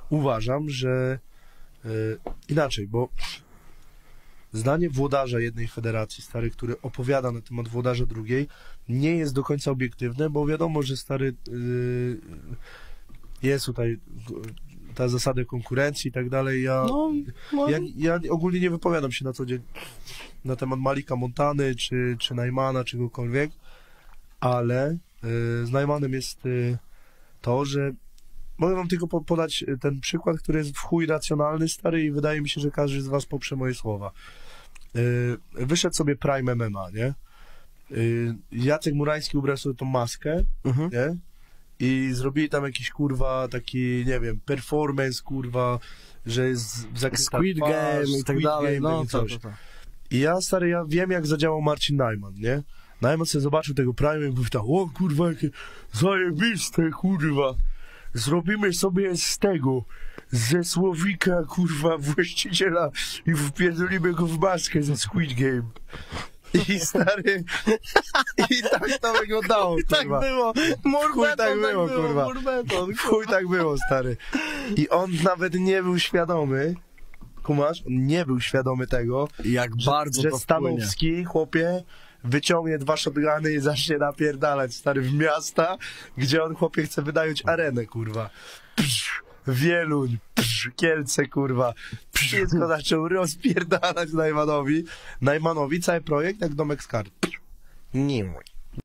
uważam, że inaczej, bo zdanie włodarza jednej federacji, stary, który opowiada na temat włodarza drugiej, nie jest do końca obiektywne, bo wiadomo, że stary jest tutaj ta zasada konkurencji i tak dalej. Ja ogólnie nie wypowiadam się na co dzień na temat Malika Montany, czy Najmana, czegokolwiek, ale z Najmanem jest to, że mogę wam tylko podać ten przykład, który jest w chuj racjonalny, stary, i wydaje mi się, że każdy z was poprze moje słowa. Wyszedł sobie Prime MMA, nie? Jacek Murański ubrał sobie tą maskę, nie? I zrobili tam jakiś, kurwa, taki, nie wiem, performance, kurwa, że jest zakryta Squid Game i tak dalej, no i coś. to. I ja, stary, ja wiem, jak zadziałał Marcin Najman, nie? Najman sobie zobaczył tego Prime i mówi tak, o kurwa, jakie zajebiste, kurwa. Zrobimy sobie z tego, ze Słowika, kurwa, właściciela i wpierdolimy go w maskę ze Squid Game. I stary, i tak to wyglądało, kurwa. Tak było, Chuj tak było, kurwa. Chuj tak było, stary. I on nawet nie był świadomy, kumasz, on nie był świadomy tego, jak bardzo że to Stanowski, chłopie, wyciągnie 2 shotguny i zacznie napierdalać, stary, w miasta, gdzie on, chłopie, chce wynająć arenę, kurwa. Wieluń, Kielce, kurwa. Wszystko zaczął rozpierdalać Najmanowi. Najmanowi cały projekt jak domek z kart. Nie mój.